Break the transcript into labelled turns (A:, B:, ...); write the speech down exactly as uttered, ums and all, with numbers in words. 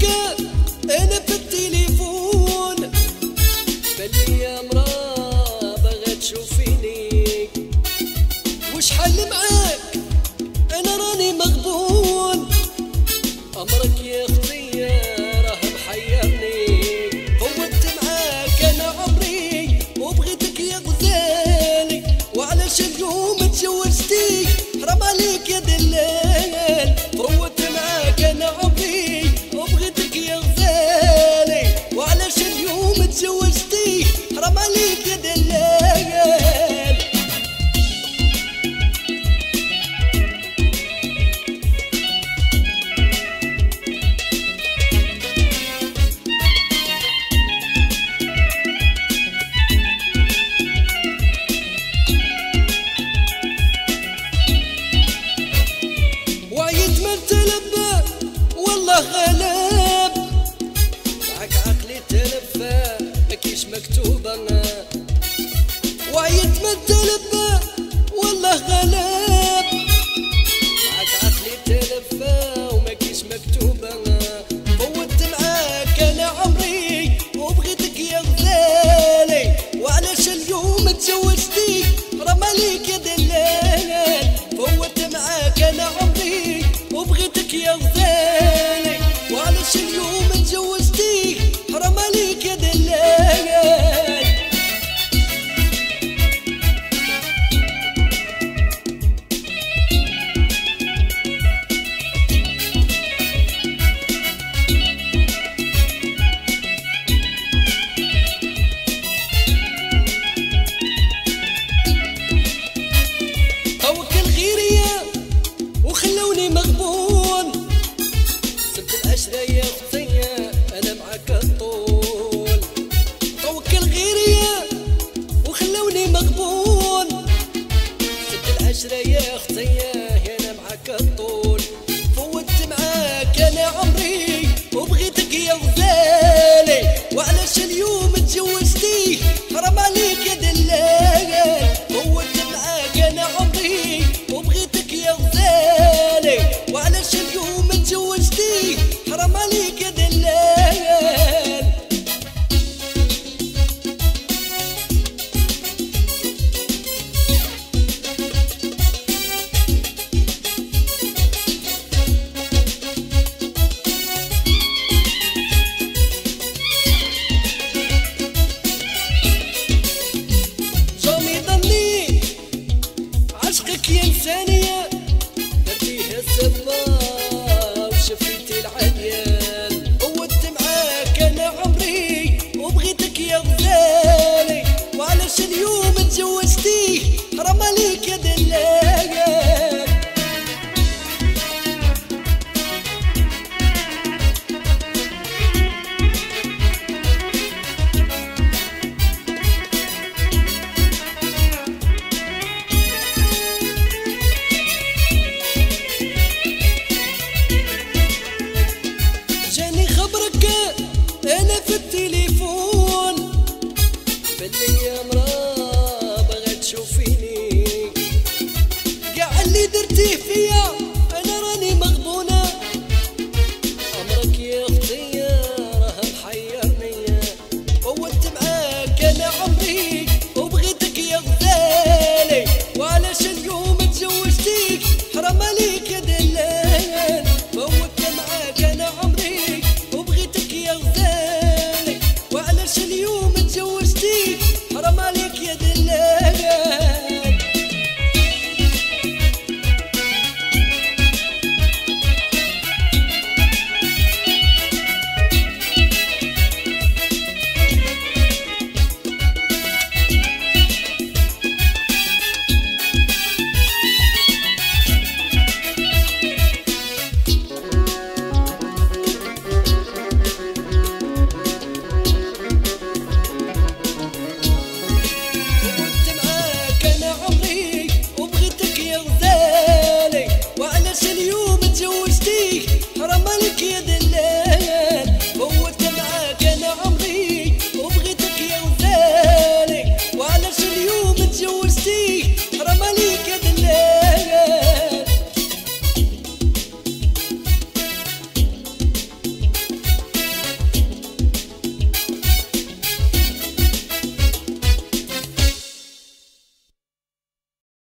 A: الغيرية انا في التليفون، بلي يا مرا باغا تشوفيني، وشحال معاك انا راني مغبون، امرك يا اختي راه محيرني، فوتت معاك انا عمري وبغيتك يا غزالي، وعلاش اليوم تجوزتي حرام عليك يا دلال، فوتت معاك انا عمري وبغيتك يا غزالي، وعلاش اليوم تجوزتي حرام عليك يا دلال. وعيت ما تلبى والله غلاب، معاك عقلي تلفى مكيش مكتوبة، وعيت ما تلبى والله غلاب، معاك عقلي تلفى ومكيش مكتوبة، فوتت معاك انا عمري وبغيتك يا غزالي، وعلاش اليوم تجوزتي حرام عليك يا دلال، فوتت معاك انا عمري وبغيتك يا غزالي، وعلاش اليوم تجوزتي حرام عليك يا دلال. توكل غيرية وخلوني مغبون، سبت العشرة يا اختي انا معاك الطول، توكل غيرية وخلوني مغبون، سبت العشرة يا اختي